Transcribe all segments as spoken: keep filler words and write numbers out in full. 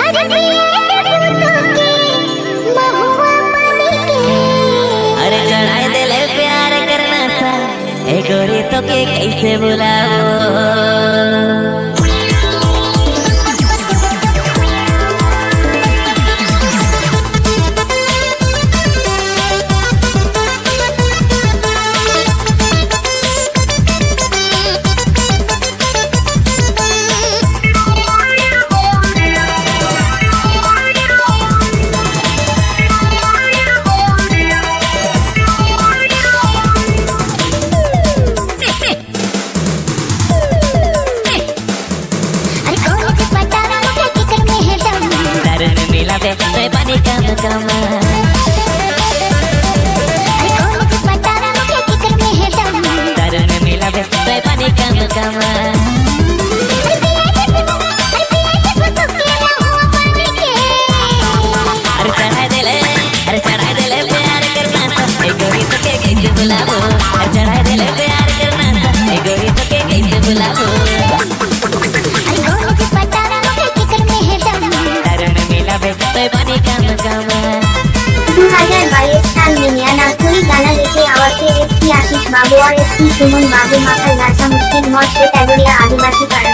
अरे चढ़ाए दिल प्यार करना सा ए गोरी तो के कैसे बुलाओ। मैं पानी कम कम दर्द मिला बे मैं पानी कम कम अरे चढ़ा दिले अरे चढ़ा दिले प्यार करना था ए गोरी तो के कैसे बुलाओ। अरे चढ़ा दिले प्यार करना था ए गोरी तो के कैसे बुलाओ। दो हज़ार बाईस साल में नया नागपुरी गाना लेके आवर थे एसपी आशीष बाबू और एसपी सुमन बाबू माखल नाचा मुस्लिम मौज से टैगोरिया आदिवासी पाड़ा।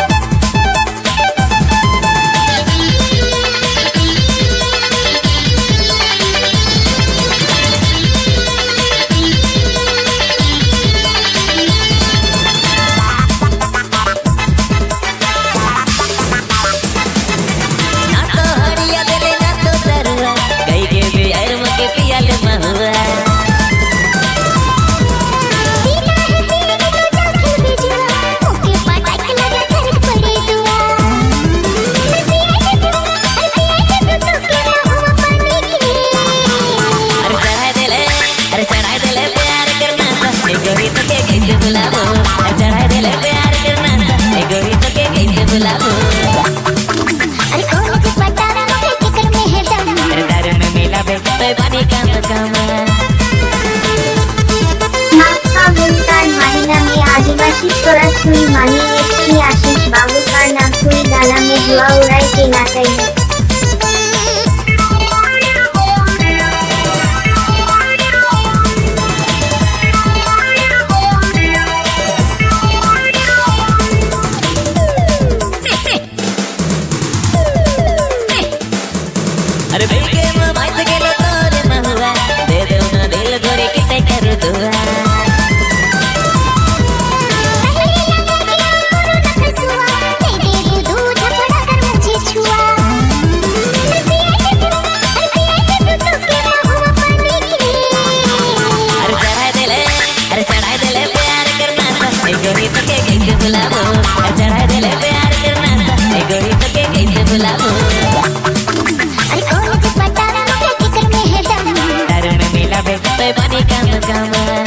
चढ़ा दिले प्यार करना था ए गोरी तो के कैसे बुलाओ। अरे कौन सी पटारा मुझे जिक्र में है दम अरे दर्द में मिला बे मैं पानी कम कम माका मुल्तान महिला में आदिवासी स्वराज हुई मानी एसपी आशीष बाबू का नागपुरी गाना में हुआ उड़ाई के नाते है। अरे दिल के मोबाइल से के लो तोरे महुआ दे दो ना दिल गोरी किते कर दुआ। अरे चढ़ा दिले अरे चढ़ा दिले प्यार करना था ए गोरी तो के कैसे बुलाओ। अरे चढ़ा दिले प्यार करना था ए गोरी तो के कैसे बुलाओ। मैं पानी कम कम